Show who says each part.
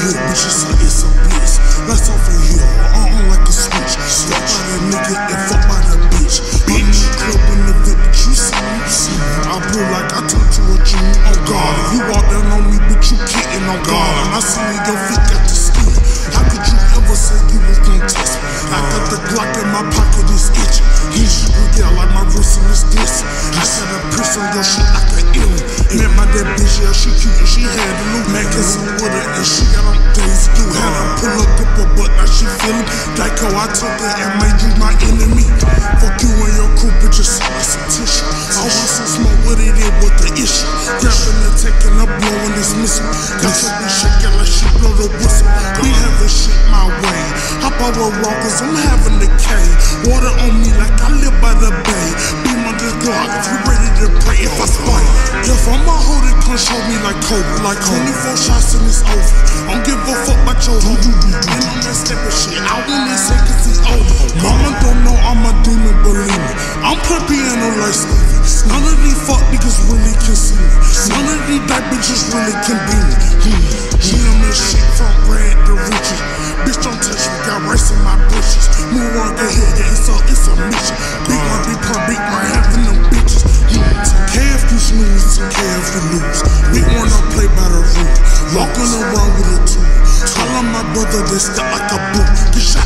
Speaker 1: hood, bitch, it's a blitz. Lights off in here, on like a switch. Fuck by that nigga and fuck by that bitch. I'm in the club in the VIP, but you see me. I blew like I turned to a Jew. Oh God, you walk down on me, but you kidding. Oh God, and I see me, your feet got the skin. How could you ever say you was gon' test me? I got the Glock in my pocket, it's itching. He's shooting, yeah, like my wrist and it's glisten. I got a piss on your shit like an alien. Met my that bitch, yeah, she cute and she had a loot. Man, kissing with her and she got on days. You had her pull up, dip her butt, now she feelin'. Like how I took her and made you my enemy. Fuck you and your crew, bitch, just like some tissue. I want some smoke, what it is, what the issue? Grabbing and taking up, blowing this missile. Got to be shaking like she blow the whistle. We having shit my way. Hop over rockers, I'm having the K. Water on me like I live by the bay. Beam on this Glock, if you ready to pray, if I spite. If I'm a hoe, they come show me like Kobe. Like 24 shots and it's over. I don't give a fuck about your hoe. And I'm that steppin' shit, I want this say cause it's over. Mama don't know I'm a demon, believe me. I'm play piano like Stevie. None of these fuck niggas really can see me. None of these black bitches really can be me. GM and shit from red to riches. Bitch don't touch me, got rice in my bushes. Move on, get hit, yeah, it's a mission. Big one, big pump, big one, having them bitches. Some K if you snooze, some K if you lose. Big one don't play by the rule. Walking around with a tool. Tell my brother they step like a boot. Get shot